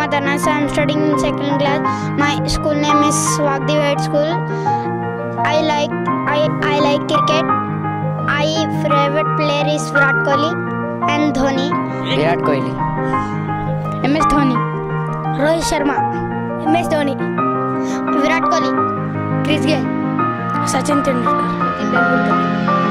Madhanas. I am studying in 2nd class. My school name is Wagdi White School. I like cricket. My favorite player is Virat Kohli and Dhoni. Virat Kohli. MS Dhoni. Rohit Sharma. MS Dhoni. Virat Kohli. Chris Gayle. Sachin Tendulkar.